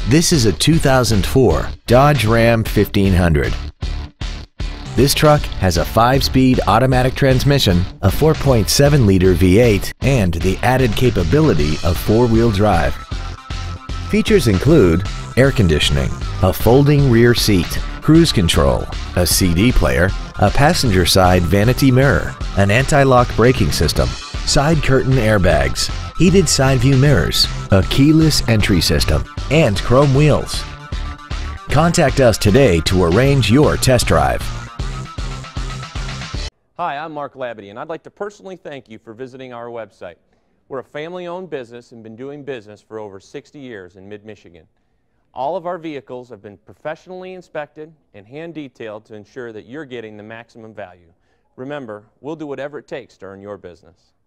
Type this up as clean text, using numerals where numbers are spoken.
This is a 2004 Dodge Ram 1500. This truck has a 5-speed automatic transmission, a 4.7-liter V8, and the added capability of 4-wheel drive. Features include air conditioning, a folding rear seat, cruise control, a CD player, a passenger side vanity mirror, an anti-lock braking system, side curtain airbags, heated side view mirrors, a keyless entry system, and chrome wheels. Contact us today to arrange your test drive. Hi, I'm Mark Labadie, and I'd like to personally thank you for visiting our website. We're a family-owned business and been doing business for over 60 years in mid-Michigan. All of our vehicles have been professionally inspected and hand-detailed to ensure that you're getting the maximum value. Remember, we'll do whatever it takes to earn your business.